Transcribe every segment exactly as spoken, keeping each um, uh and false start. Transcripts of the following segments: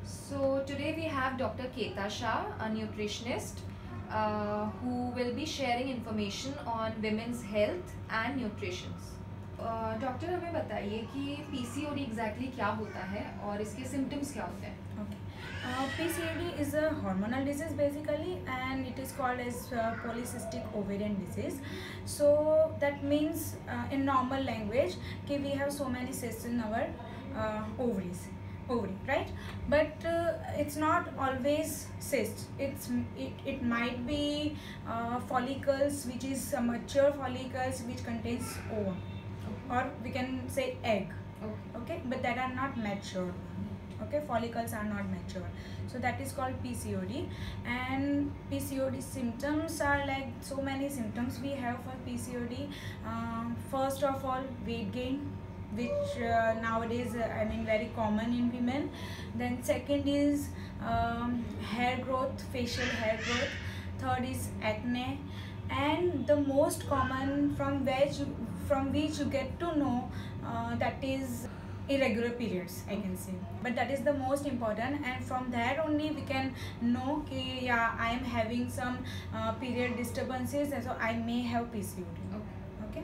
So today we have Doctor Keta Shah, a nutritionist, uh, who will be sharing information on women's health and nutrition. Doctor हमें बताइए कि PCOD exactly क्या होता है और इसके सिम्टम्स क्या होते हैं. Okay. Uh, P C O D is a hormonal disease basically, and it is called as uh, polycystic ovarian disease. So that means uh, in normal language कि we have so many cysts in our uh, ovaries, ovary, right? But uh, it's not always cysts. It's it, it might be uh, follicles, which is uh, mature follicles which contains ovum, or we can say egg. Okay. Okay, but that are not mature. Okay, follicles are not mature, so that is called P C O D. And P C O D symptoms are like so many symptoms we have for P C O D. Uh, first of all, weight gain, which uh, nowadays uh, I mean very common in women. Then second is um, hair growth, facial hair growth. Third is acne, and the most common from which from which you get to know uh, that is irregular periods, I can say, but that is the most important, and from there only we can know कि yeah, I am having some uh, period disturbances, and so I may have P C O D. Okay.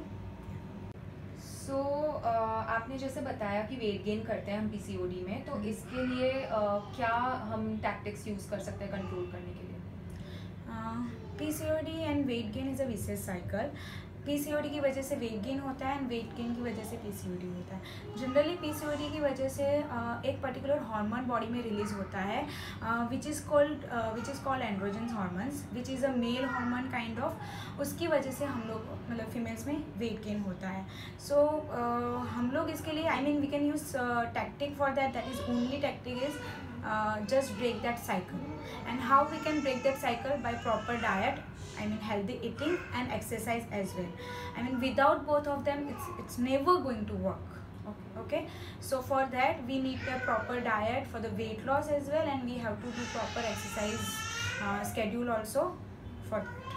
So so, uh, आपने जैसे बताया कि weight gain करते हैं हम PCOD में, तो इसके लिए uh, क्या हम टैक्टिक्स यूज़ कर सकते हैं कंट्रोल करने के लिए? PCOD and weight gain is a vicious cycle. PCOD की वजह से वेट गेन होता है, एंड वेट गेन की वजह से पीसीओडी होता है. जनरली पीसीओडी की वजह से एक पर्टिकुलर हार्मोन बॉडी में रिलीज होता है, which is called which is called androgens hormones, which is a male hormone kind of. उसकी वजह से हम लोग मतलब फीमेल्स में वेट गेन होता है. सो so, uh, हम लोग इसके लिए I mean we can use tactic for that. That is only tactic is just break that cycle. And how we can break that cycle? By proper diet, I mean healthy eating, and exercise as well. I mean without both of them it's it's never going to work. Okay, okay? So for that we need a proper diet for the weight loss as well, and we have to do proper exercise uh, schedule also for that.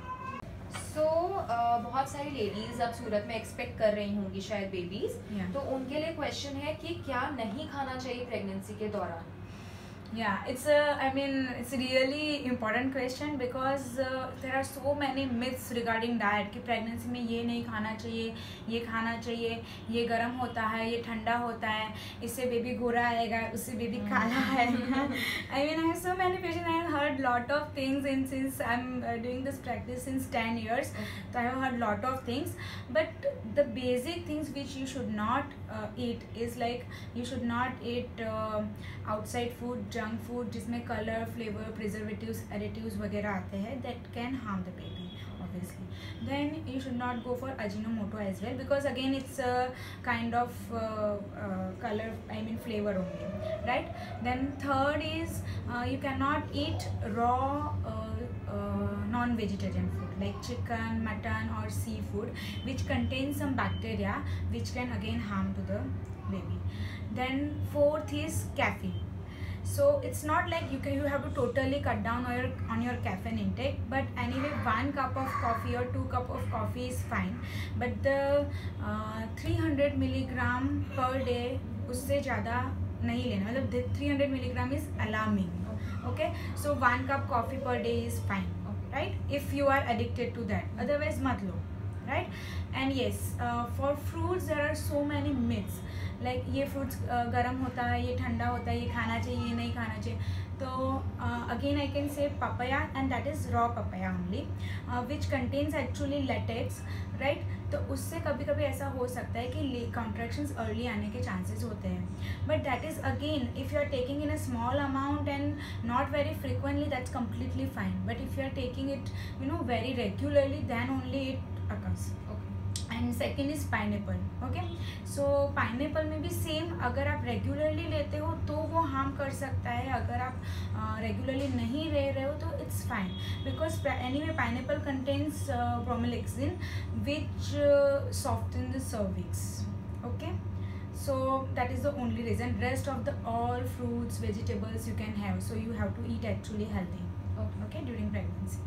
So so, uh, बहुत सारी ladies अब सूरत में expect कर रही होंगी शायद babies, yeah. तो उनके लिए क्वेश्चन है कि क्या नहीं खाना चाहिए प्रेगनेंसी के दौरान. Yeah, it's a I mean it's a really important question because uh, there are so many myths regarding diet कि प्रेगनेंसी में ये नहीं खाना चाहिए, ये खाना चाहिए, ये गर्म होता है, ये ठंडा होता है, इससे बेबी गोरा आएगा, उससे बेबी काला आएगा. I mean I have so many patients. I have heard lot of things in since I'm uh, doing this practice since ten years. Okay. So I have heard lot of things, but the basic things which you should not uh, eat is like you should not eat uh, outside food, junk food जिसमें colour, flavour, preservatives, additives वगैरह आते हैं, that can harm the baby obviously. Then you should not go for Ajinomoto as well, because again it's a kind of uh, uh, color, I mean flavor only, right? Then third is uh, you cannot eat raw uh, uh, non-vegetarian food like chicken, mutton or seafood which contains some bacteria which can again harm to the baby. Then fourth is caffeine. So it's not like you can you have to totally cut down on your on your caffeine intake, but anyway one cup of coffee or two cup of coffee is fine. But the uh, three hundred milligram per day उससे ज़्यादा नहीं लेना, मतलब three hundred milligram is alarming. Okay, so one cup coffee per day is fine, right? If you are addicted to that, otherwise मत लो, right? And yes, uh, for fruits there are so many myths. Like like, ये fruits uh, गर्म होता है, ये ठंडा होता है, ये खाना चाहिए, ये नहीं खाना चाहिए. तो again I can say papaya, and that is raw papaya only, which contains actually latex, right? तो उससे कभी कभी ऐसा हो सकता है कि कॉन्ट्रैक्शंस अर्ली आने के चांसेस होते हैं, but that is again if you are taking in a small amount and not very frequently, that's completely fine. But if you are taking it you know very regularly, then only it occurs. And second is pineapple. Okay, so pineapple में भी same, अगर आप regularly लेते हो तो वो harm कर सकता है, अगर आप रेगुलरली uh, नहीं ले रहे हो तो it's fine, because anyway pineapple contains bromelain which soften the cervix. Okay, so that is the only reason. Rest of the all fruits, vegetables you can have, so you have to eat actually healthy. Okay, okay during pregnancy.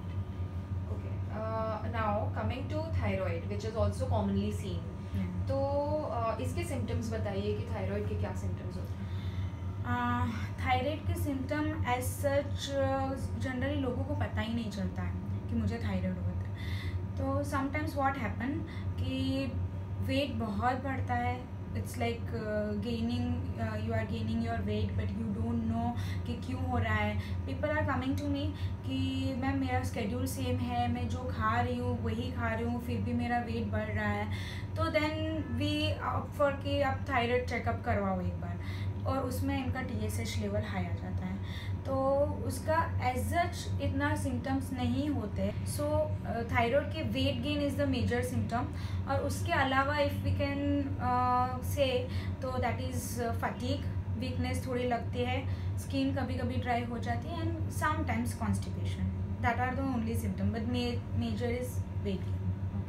Uh, now coming to thyroid, which is also commonly seen. Yeah. तो uh, इसके symptoms बताइए कि thyroid के क्या symptoms होते हैं. Thyroid के symptom as such generally लोगों को पता ही नहीं चलता है कि मुझे थायराइड होता है. तो समटाइम्स व्हाट हैपन कि वेट बहुत बढ़ता है. It's like gaining you are gaining your weight but you don't know कि क्यों हो रहा है. People are coming to me कि मैम मेरा स्केड्यूल सेम है, मैं जो खा रही हूँ वही खा रही हूँ, फिर भी मेरा वेट बढ़ रहा है. तो देन वी फॉर कि आप थायराइड चेकअप करवाओ एक बार, और उसमें इनका T S H level high आ जाता है. तो उसका एज सच इतना सिम्टम्स नहीं होते. सो थायराइड के weight gain is the major symptom. और उसके अलावा इफ़ वी कैन से तो दैट इज़ फटीग, वीकनेस थोड़ी लगती है, स्किन कभी कभी ड्राई हो जाती है, and sometimes constipation. That are the only symptom, but major is weight gain.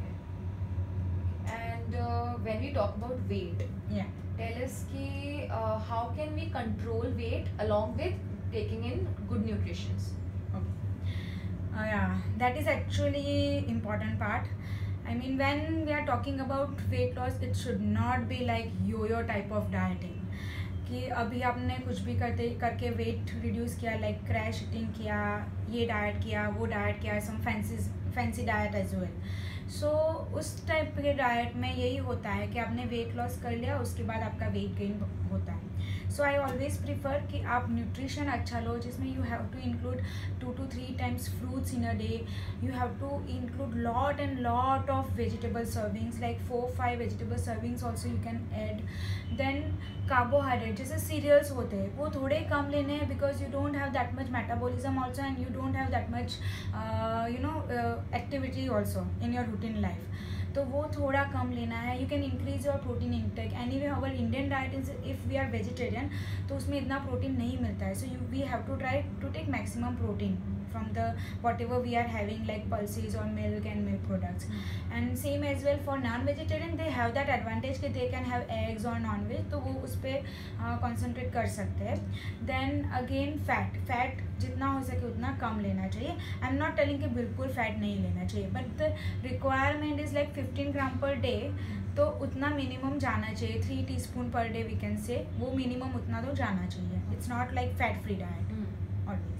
And uh, when we talk about weight, Yeah. tell us ki uh, how can we control weight along with taking in good nutrition? Uh, yeah, that is actually important part. I mean, when we are talking about weight loss, it should not be like yo-yo type of dieting. कि अभी आपने कुछ भी करते करके weight reduce किया, like crash eating किया, ये डाइट किया, वो डाइट किया, some fancy fancy diet as well. So उस टाइप के डाइट में यही होता है कि आपने वेट लॉस कर लिया, उसके बाद आपका वेट गेन होता है. सो आई ऑलवेज प्रीफर कि आप न्यूट्रिशन अच्छा लो, जिसमें you have to include two two three times fruits in a day. You have to include lot and lot of vegetable servings, like four five vegetable servings also you can add. Then carbohydrate जैसे cereals होते हैं वो थोड़े कम लेने हैं, because you don't have that much metabolism also, and you don't have that much you know activity also in your routine life. तो वो थोड़ा कम लेना है. You can increase your protein intake. Anyway our Indian diet is if we are vegetarian तो उसमें इतना protein नहीं मिलता है. So you we have to try to take maximum protein from the whatever we are having, like pulses or milk and milk products. mm. And same as well for non-vegetarian, they have that advantage कि they can have eggs or non-veg, तो वो उस पर concentrate कर सकते हैं. Then again fat fat जितना हो सके उतना कम लेना चाहिए. आई एम नॉट टेलिंग कि बिल्कुल फैट नहीं लेना चाहिए, but the requirement is like fifteen gram per day. तो उतना मिनिमम जाना चाहिए, three teaspoon per day we can say, वो मिनिमम उतना तो जाना चाहिए. It's not like fat free diet always.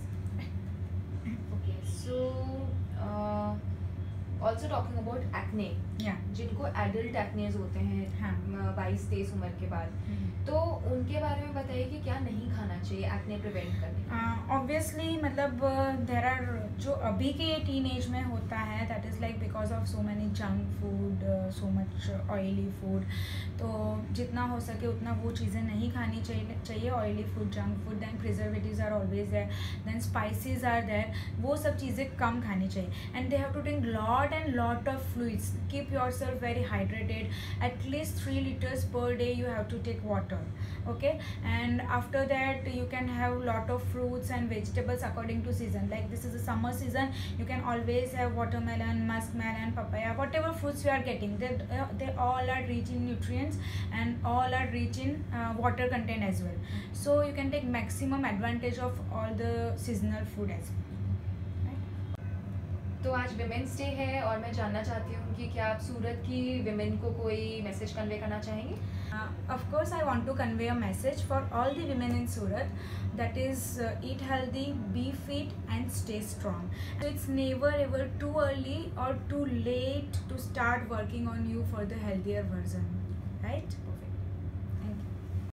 So, uh, also talking about acne. Yeah. जिनको एडल्ट एक्नेज होते हैं हाँ. बाईस तेईस उम्र के बाद, तो उनके बारे में बताइए कि क्या नहीं खाना चाहिए एक्ने प्रिवेंट करने के लिए. ऑब्वियसली uh, मतलब देर आर जो अभी के टीन एज में होता है, that is like because of so many junk food, so much oily food. तो जितना हो सके उतना वो चीज़ें नहीं खानी चाहिए चाहिए oily food, junk food. Than preservatives are always there, than spices are there. वो सब चीज़ें कम खानी चाहिए. And they have to drink lot and lot of fluids. Keep yourself very hydrated. At least three liters per day you have to take water. Okay, and after that you can have lot of fruits and vegetables according to season. Like this is the summer season, you can always have watermelon, muskmelon, papaya, whatever fruits you are getting, they uh, they all are rich in nutrients and all are rich in uh, water content as well. So you can take maximum advantage of all the seasonal food as well. तो आज women's day है और मैं जानना चाहती हूँ कि क्या आप सूरत की विमेन को कोई मैसेज कन्वे करना चाहेंगे. Of course, I want to convey a message for all the women in Surat, that is uh, eat healthy, be fit and stay strong. So it's never ever too early or too late to start working on you for the healthier version, right?